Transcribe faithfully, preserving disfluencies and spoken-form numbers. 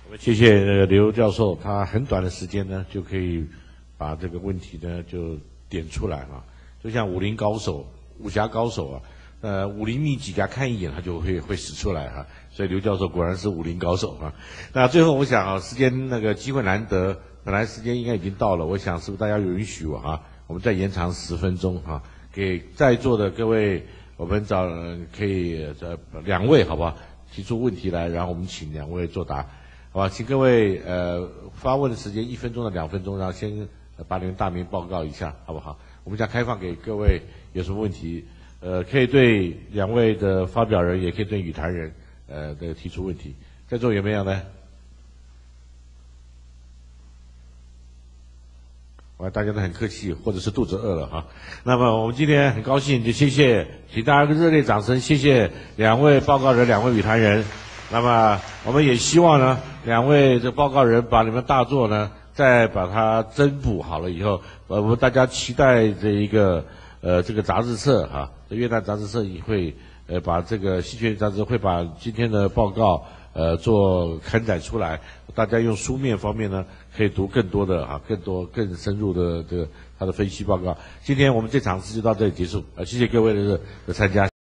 我们谢谢那个刘教授，他很短的时间呢就可以把这个问题呢就点出来啊，就像武林高手、武侠高手啊，呃，武林秘籍给他看一眼，他就会会使出来哈、啊。所以刘教授果然是武林高手啊。那最后我想啊，时间那个机会难得，本来时间应该已经到了，我想是不是大家允许我啊，我们再延长十分钟啊，给在座的各位，我们找可以呃两位好不好？提出问题来，然后我们请两位作答。好吧，请各位呃发问的时间一分钟到两分钟，然后先把你们大名报告一下，好不好？我们将开放给各位有什么问题，呃，可以对两位的发表人，也可以对语坛人，呃，的提出问题。在座有没有呢？哇，大家都很客气，或者是肚子饿了哈。那么我们今天很高兴，就谢谢，请大家热烈掌声，谢谢两位报告人，两位语坛人。那么我们也希望呢，两位这报告人把你们大作呢，再把它增补好了以后，呃，我们大家期待这一个呃这个杂志社哈，这越南杂志社也会呃把这个戏剧杂志会把今天的报告呃做刊载出来，大家用书面方面呢可以读更多的啊，更多更深入的这个他的分析报告。今天我们这场次就到这里结束，呃，谢谢各位的的参加。